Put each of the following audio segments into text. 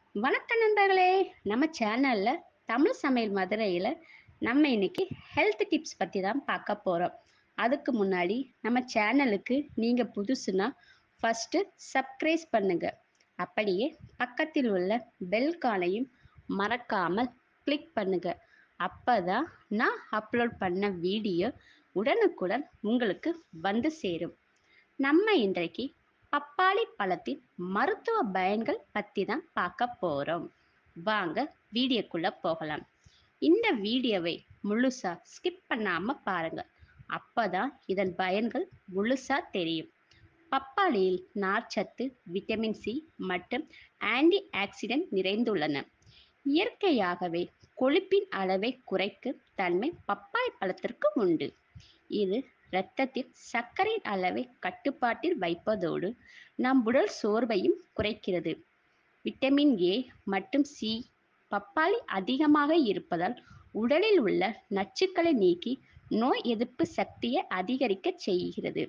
வணக்கம் நண்பர்களே. நம்ம சேனல்ல தமிழ் சமையல் மதுரையில் நம்ம இன்னைக்கு ஹெல்த் டிப்ஸ் பற்றி தான் பார்க்க போகிறோம். அதுக்கு முன்னாடி நம்ம சேனலுக்கு நீங்கள் புதுசுனா ஃபஸ்ட்டு சப்ஸ்கிரைப் பண்ணுங்க. அப்படியே பக்கத்தில் உள்ள பெல் கானையும் மறக்காமல் கிளிக் பண்ணுங்க. அப்பதான் நான் அப்லோட் பண்ண வீடியோ உடனுக்குடன் உங்களுக்கு வந்து சேரும். நம்ம இன்றைக்கு பப்பாளி பழத்தின் மருத்துவ பயன்கள் பற்றி தான் பார்க்க போகிறோம். வாங்க வீடியோக்குள்ள போகலாம். இந்த வீடியோவை முழுசா ஸ்கிப் பண்ணாம பாருங்க. அப்பதான் இதன் பயன்கள் முழுசா தெரியும். பப்பாளியில் நார்ச்சத்து, விட்டமின் சி மற்றும் ஆன்டி ஆக்சிடென்ட் நிறைந்துள்ளன. இயற்கையாகவே கொழுப்பின் அளவை குறைக்கும் தன்மை பப்பாளி பழத்திற்கு உண்டு. இது இரத்தத்தில் சர்க்கரையின் அளவை கட்டுப்பாட்டில் வைப்பதோடு நம் உடல் சோர்வையும் குறைக்கிறது. விட்டமின் ஏ மற்றும் சி பப்பாளி அதிகமாக இருப்பதால் உடலில் உள்ள நச்சுக்களை நீக்கி நோய் எதிர்ப்பு சக்தியை அதிகரிக்க செய்கிறது.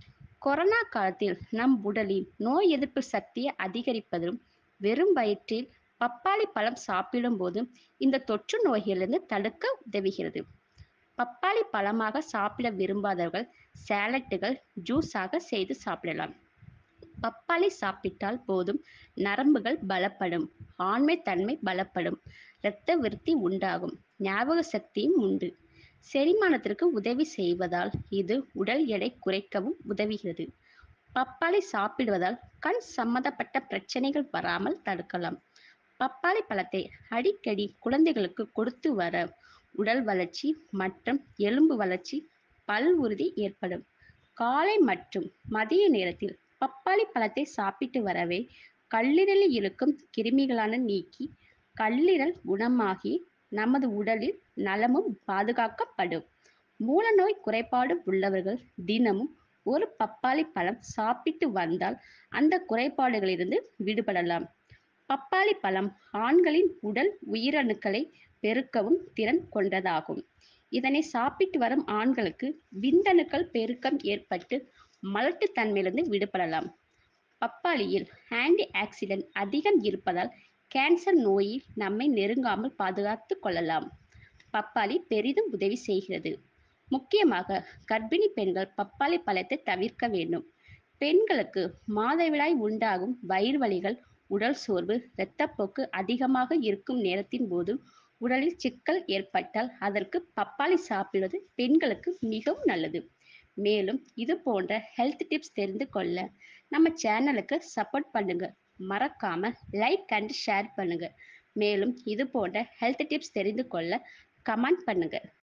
கொரோனா காலத்தில் நம் உடலில் நோய் எதிர்ப்பு சக்தியை அதிகரிப்பதும் வெறும் வயிற்றில் பப்பாளி பழம் சாப்பிடும் போதும் இந்த தொற்று நோய்களிலிருந்து தடுக்க உதவுகிறது. பப்பாளி பழமாக சாப்பிட விரும்பாதவர்கள் சாலட்டுகள் ஜூஸாக செய்து சாப்பிடலாம். பப்பாளி சாப்பிட்டால் போதும் நரம்புகள் பலப்படும், ஆண்மை தன்மை பலப்படும், இரத்த விருத்தி உண்டாகும், ஞாபக சக்தியும் உண்டு. செரிமானத்திற்கு உதவி செய்வதால் இது உடல் எடை குறைக்கவும் உதவுகிறது. பப்பாளி சாப்பிடுவதால் கண் சம்பந்தப்பட்ட பிரச்சனைகள் வராமல் தடுக்கலாம். பப்பாளி பழத்தை அடிக்கடி குழந்தைகளுக்கு கொடுத்து வர உடல் வளர்ச்சி மற்றும் எலும்பு வளர்ச்சி, பல் உறுதி ஏற்படும். காலை மற்றும் மதிய நேரத்தில் பப்பாளி பழத்தை சாப்பிட்டு வரவே கல்லீரலில் இருக்கும் கிருமிகளான நீக்கி கல்லீரல் குணமாகி நமது உடலில் நலமும் பாதுகாக்கப்படும். மூலநோய் குறைபாடு உள்ளவர்கள் தினமும் ஒரு பப்பாளி பழம் சாப்பிட்டு வந்தால் அந்த குறைபாடுகளிலிருந்து விடுபடலாம். பப்பாளி பழம் ஆண்களின் உடல் உயிரணுக்களை பெருக்கவும் திறன் கொண்டதாகும். இதனை சாப்பிட்டு வரும் ஆண்களுக்கு விந்தணுக்கள் பெருக்கம் ஏற்பட்டு மலட்டுத்தன்மையிலிருந்து விடுபடலாம். பப்பாளியில் ஆன்டி ஆக்சிடென்ட் அதிகம் இருப்பதால் கேன்சர் நோயில் நம்மை நெருங்காமல் பாதுகாத்து கொள்ளலாம். பப்பாளி பெரிதும் உதவி செய்கிறது. முக்கியமாக கர்ப்பிணி பெண்கள் பப்பாளி பழத்தை தவிர்க்க வேண்டும். பெண்களுக்கு மாதவிடாய் உண்டாகும் வயிறு வலிகள், உடல் சோர்வு, இரத்தப்போக்கு அதிகமாக இருக்கும் நேரத்தின் போது உடலில் சிக்கல் ஏற்பட்டால் அதற்கு பப்பாளி சாப்பிடுவது பெண்களுக்கு மிகவும் நல்லது. மேலும் இது போன்ற ஹெல்த் டிப்ஸ் தெரிந்து கொள்ள நம்ம சேனலுக்கு சப்போர்ட் பண்ணுங்க. மறக்காம லைக் அண்ட் ஷேர் பண்ணுங்க. மேலும் இது போன்ற ஹெல்த் டிப்ஸ் தெரிந்து கொள்ள கமெண்ட் பண்ணுங்க.